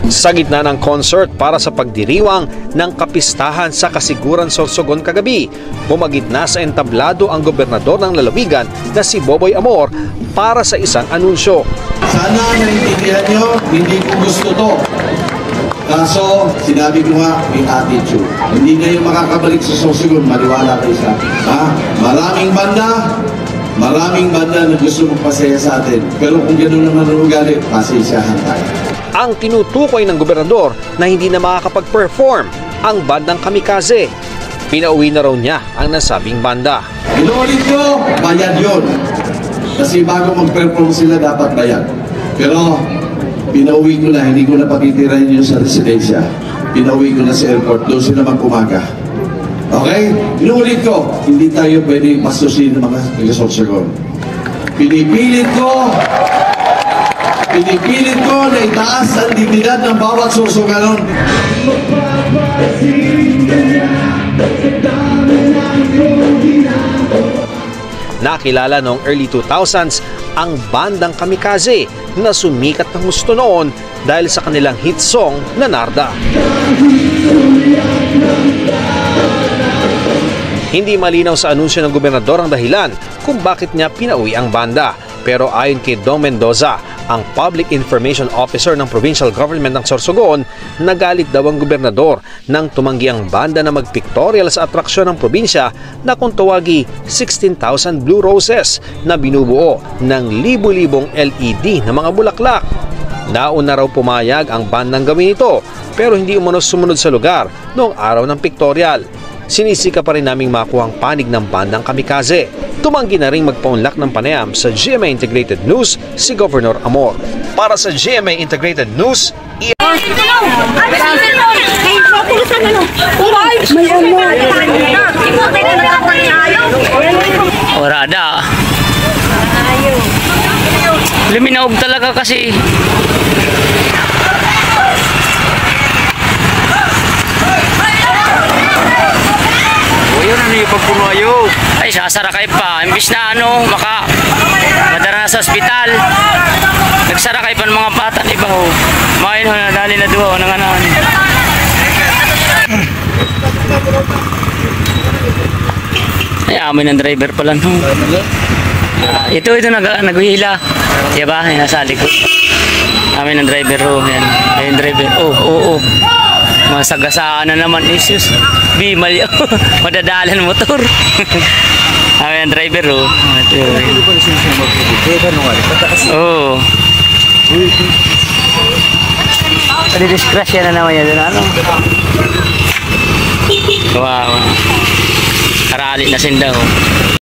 Sa gitna ng concert para sa pagdiriwang ng kapistahan sa Kasiguran, Sorsogon kagabi, bumagitna sa entablado ang gobernador ng lalawigan na si Boboy Amor para sa isang anunsyo. Sana naiintindihan nyo, hindi ko gusto to. Kaso, sinabi ko nga, may attitude. Hindi kayo makakabalik sa Sorsogon, maniwala kayo sa maraming banda na gusto magpasaya sa atin. Pero kung gano'n naman ang ugali, pasensyahan tayo. Ang tinutukoy ng gobernador na hindi na makakapag-perform ang bandang Kamikaze. Pinauwi na raw niya ang nasabing banda. Inuulit ko, bayad yun. Kasi bago mag-perform sila, dapat bayad. Pero pinauwi ko na, hindi ko na patitirahin yun sa residensya. Pinauwi ko na sa airport, doon sila mag-umaga. Okay? Inuulit ko, hindi tayo pwede pastusin ng mga taga-Sorsogon. Pinipilit ko na itaas ang dignidad ng bawat Sorsoganon. Nakilala noong early 2000s ang bandang Kamikaze na sumikat ng gusto noon dahil sa kanilang hit song na Narda. Hindi malinaw sa anunsyo ng gobernador ang dahilan kung bakit niya pinauwi ang banda. Pero ayon kay Dong Mendoza, ang Public Information Officer ng Provincial Government ng Sorsogon, nagalit daw ang gobernador nang tumanggi ang banda na mag-pictorial sa atraksyon ng probinsya na kung tawagi 16,000 Blue Roses na binubuo ng libu-libong LED na mga bulaklak. Nauna raw pumayag ang bandang gawin ito pero hindi umano sumunod sa lugar noong araw ng pictorial. Sinisika pa rin naming makuha ang panig ng bandang Kamikaze. Tumanggi na rin magpaunlak ng panayam sa GMA Integrated News si Governor Amor. Para sa GMA Integrated News, Orada. Liminaog talaga kasi. Ay, sasarakay pa. Imbis na madara sa ospital. Nagsarakay pa ng mga bata, iba ho. Main ho na, dali na duwa, nanganan. Ay, amin ng driver pala no. Ito naghihila. Diba? Nasa likod. Amin ng driver ho. Yan. Ayun driver. Oh. Masagasaan na naman issues. Bimal yun. Madadalan motor. Amin ang driver oh. Oo. Padi-discrash yan na naman yan. Ano? Wow. Karali na sinda oh.